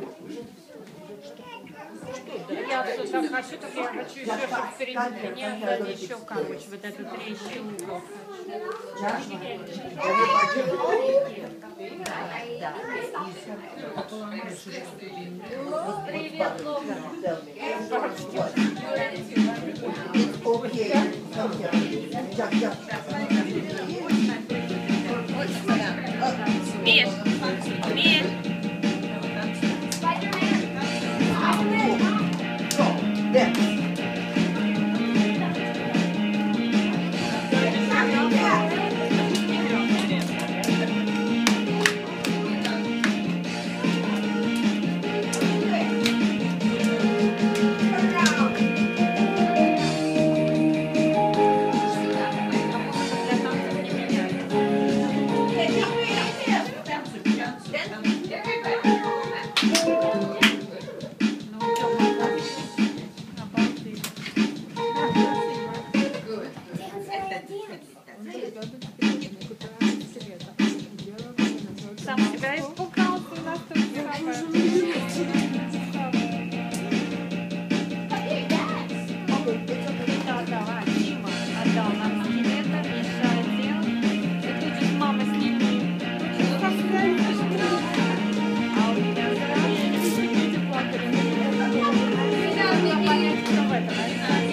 Я так хочу, так я хочу еще, чтобы впереди меня сзади еще камыч, вот этот трещий угол. Привет, Лока. Миш, Миш. Сам себя испугался, у нас тут Дима отдал нам скелета, Миша одел. И тут же мама с ним. А у меня сразу люди плакали. Я понять, что в этом.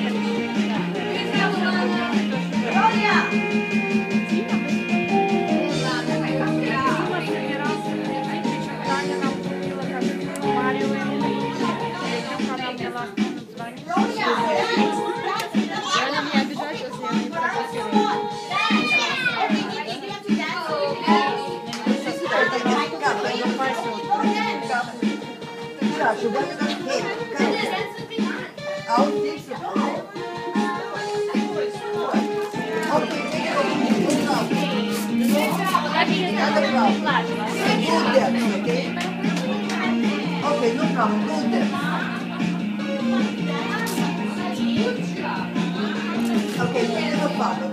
Okay, no problem. Go there. Okay, no problem.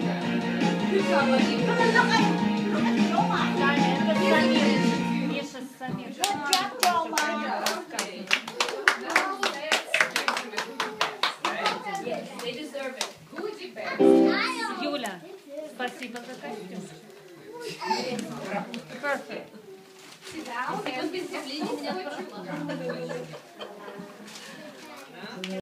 Юля, спасибо за костюм. Perfect. Без давления меня прошло.